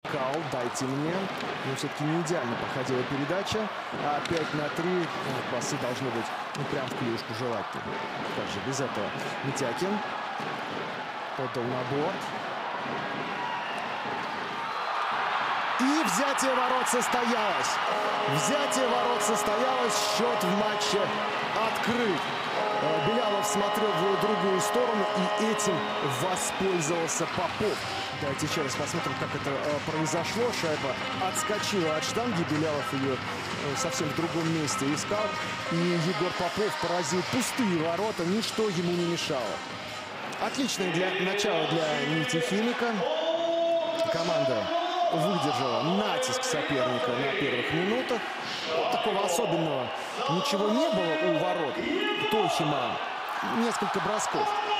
Каул, дайте мне. Но все-таки не идеально проходила передача. А 5-3 пасы должны быть прям в клюшку желательно. Как же без этого? Митякин отдал на борт. И взятие ворот состоялось. Взятие ворот состоялось. Счет в матче открыт. Белялов смотрел в другую сторону, и этим воспользовался Попов. Давайте еще раз посмотрим, как это произошло. Шайба отскочила от штанги. Белялов ее совсем в другом месте искал. И Егор Попов поразил пустые ворота. Ничто ему не мешало. Отличное начало для Нефтехимика. Команда выдержала натиск соперника на первых минутах. Такого особенного ничего не было у ворот Тохима. Несколько бросков.